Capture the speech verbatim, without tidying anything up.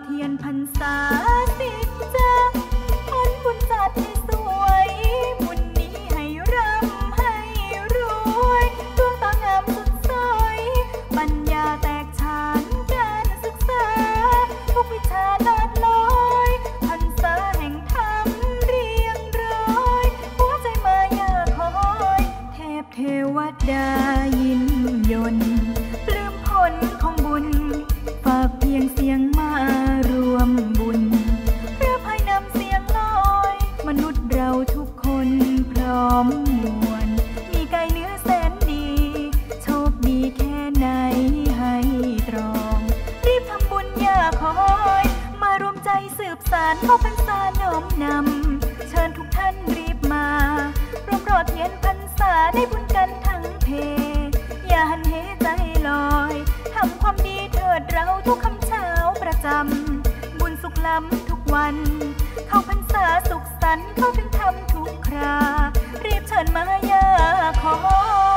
เทียนพรรษาสิบจังผลบุญจัดให้สวยบุญนี้ให้ร่ำให้รวยดวงตางามสดใสปัญญาแตกฉานการศึกษาทุกวิชาลาดลอยพรรษาแห่งธรรมเรียงร้อยหัวใจมายาคอยเทพเทวดายินยนปลื้มผลของบุญฝากเพียงเสียงมารวมบุญพระภัยนำเสียงลอยมนุษย์เราทุกคนพร้อมมวลมีกายเนื้อแสนดีโชคดีแค่ไหนให้ตรองรีบทำบุญอย่าคอยมารวมใจสืบสานเข้าพรรษาน้อมนำเชิญทุกท่านรีบมารวมรอดเทียนพรรษาได้บุญกันทั้งเพอย่าหันเหใจลอยทำความดีเถิดเราทุกคำเช้าประจำบุญสุขล้ำทุกวันเข้าพรรษาสุขสันต์เข้าถึงธรรมทุกครารีบเชิญมาอย่าคอย